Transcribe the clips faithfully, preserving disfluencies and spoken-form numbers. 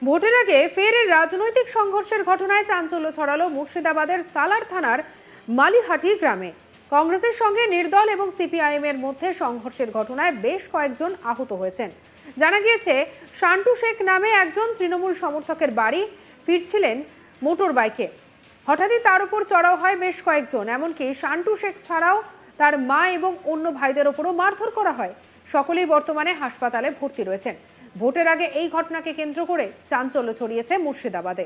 ভোটের আগে ফের রাজনৈতিক সংঘর্ষের ঘটনায় চাঞ্চল্য ছড়ালো মুর্শিদাবাদের সালার থানার মালিহাটি গ্রামে। কংগ্রেসের সঙ্গে নির্দল এবং সিপিআইএম এর মধ্যে সংঘর্ষের ঘটনায় বেশ কয়েকজন আহত হয়েছেন। জানা গিয়েছে, শান্টু শেখ নামে একজন তৃণমূল সমর্থকের বাড়ি ফিরছিলেন মোটর বাইকে। হঠাৎই তার উপর চড়াও হয় বেশ কয়েকজন। এমনকি শান্টু শেখ ছাড়াও তার মা এবং অন্য ভাইদের ওপরও মারধর করা হয়। সকলেই বর্তমানে হাসপাতালে ভর্তি রয়েছেন। ভোটের আগে এই ঘটনাকে কেন্দ্র করে চাঞ্চল্য ছড়িয়েছে মুর্শিদাবাদে।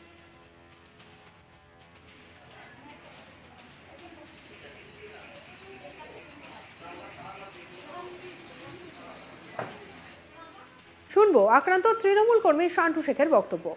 শুনবো আক্রান্ত তৃণমূল কর্মী শান্টু শেখের বক্তব্য।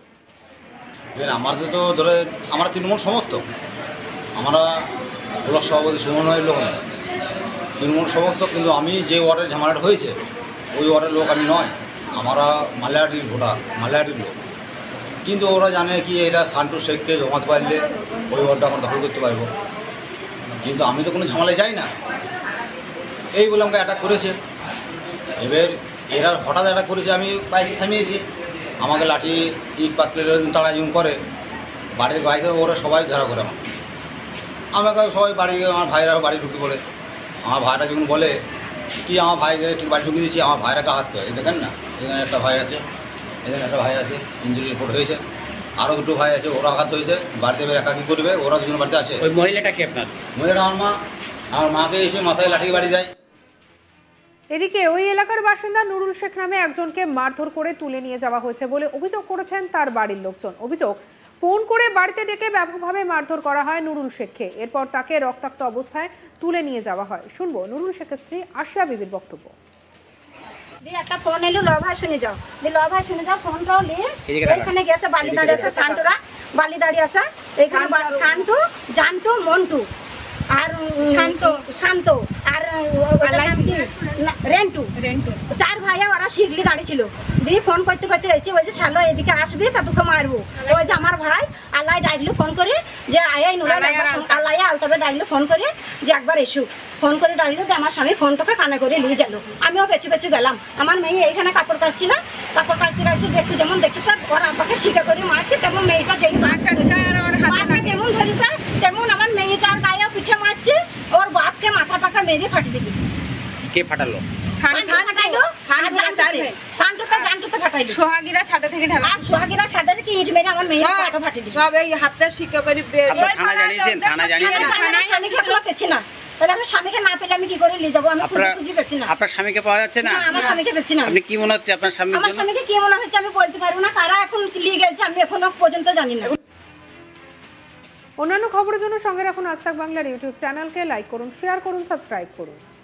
আমাদের তো ধরে আমরা তৃণমূল সমর্থক, আমরা ব্লক সভাপতি সমন্বয়ের লোক নয়, তৃণমূল সমর্থক। কিন্তু আমি যে ওয়ার্ডের ঝামেলাটা হয়েছে ওই ওয়ার্ডের লোক আমি নয়, আমরা মালিহাটির ভোটার, মালিহাটির লোক। কিন্তু ওরা জানে কি এটা শান্টু শেখকে জমাতে পারলে ওই ওয়ার্ডটা আমরা দখল করতে পারবো। কিন্তু আমি তো কোনো ঝামেলায় যাই না, এই বলে আমাকে অ্যাটাক করেছে। এবার এরা হঠাৎ অ্যাটাক করেছে, আমি বাইক থামিয়েছি, আমাকে লাঠি ইট পাতলে তাড়া জুম করে, বাড়ির বাইকে ওরা সবাই ঘেরা করে আমাকে আমাকে সবাই বাড়ি, আমার ভাইরা বাড়ি ঢুকে পড়ে। আমার ভাইরা যখন বলে কি আমার ভাইকে ঠিক বাড়ি ঢুকিয়ে দিচ্ছি, আমার ভাইরা হাত করে, দেখেন না এখানে একটা ভাই আছে, এখানে একটা ভাই আছে, ইঞ্জুরি রিপোর্ট হয়েছে, আরও দুটো ভাই আছে, ওরা আঘাত হয়েছে। বাড়িতে এবার একা কী করবে, ওরা দুজন বাড়িতে আছে। ওই মহিলাটা কি আপনার? মহিলাটা আমার মা, আমার মাকে এসে মাথায় লাঠি বাড়ি দেয়। এদিকে ওই এলাকার বাসিন্দা নুরুল শেখ নামে একজনকে মারধর করে তুলে নিয়ে যাওয়া হয়েছে বলে অভিযোগ করেছেন তার বাড়ির লোকজন। অভিযোগ, ফোন করে বাড়িতে ডেকে ব্যাপকভাবে মারধর করা হয় নুরুল শেখকে। এরপর তাকে রক্তাক্ত অবস্থায় তুলে নিয়ে যাওয়া হয়। শুনবো নুরুল শেখের স্ত্রী আশিয়া বিবির বক্তব্য। একটা ফোন এলো, ল ভাই শুনে যাও, ল ভাই শুনে যাও, ফোনটাও নিয়ে এখানে গেছে, বালি দাঁড়িয়ে আছে, শান্টুরা বালি দাঁড়িয়ে আছে এখানে, শান্টু, জান্টু, মন্টু আর শান্ত শান্ত আর রেন্টু রেন্টু চার ভাইয়া ওরা শিগলি দাঁড়িয়ে ছিল। দিয়ে ফোন করতে করতে এসেছি, বলছে শালো এদিকে আসবি তা তোকে মারবো। ওই যে আমার ভাই আল্লাহ ডাকলো ফোন করে যে আয়াই নুরা আল্লাহ আলতাবে ডাকলো ফোন করে যে একবার এসু। ফোন করে ডাকলো যে আমার স্বামী ফোনটাকে কানে করে নিয়ে গেল। আমিও পেছু পেছু গেলাম। আমার মেয়ে এইখানে কাপড় কাচছিল, কাপড় কাচতে কাচতে দেখতে যেমন দেখেছে ওর আব্বাকে শিখে করে মারছে, তেমন মেয়েটা যেমন যেমন ধরেছে তেমন আমার মেয়েটার গায়ে পিঠে মারছে, ওর বাপকে মাথা টাকা মেরে ফাটিয়ে দিবি। কে ফাটালো? সোহাগীরা ছাদে থেকে ঢালা, সোহাগীরা ছাদে থেকে ইট মেরে আমার মেয়ের মাথা ফাটিয়ে দিবি। সব এই হাতে শিক্ষা করে থানা জানিয়েছেন? থানা জানিয়েছেন? স্বামীকে এখনো পেছি না, তাহলে আমি স্বামীকে না পেলে আমি কি করে নিয়ে যাবো? আমি খুঁজে পেছি না। আপনার স্বামীকে পাওয়া যাচ্ছে না? আমার স্বামীকে পেছি না। আপনি কি মনে হচ্ছে আপনার স্বামী? আমার স্বামীকে কি মনে হচ্ছে আমি বলতে পারবো না, কারা এখন নিয়ে গেছে আমি এখনো পর্যন্ত জানি না। অন্যান্য খবরের জন্য সঙ্গে রাখুন আজ তাক বাংলার ইউটিউব চ্যানেলকে লাইক করুন, শেয়ার করুন, সাবস্ক্রাইব করুন।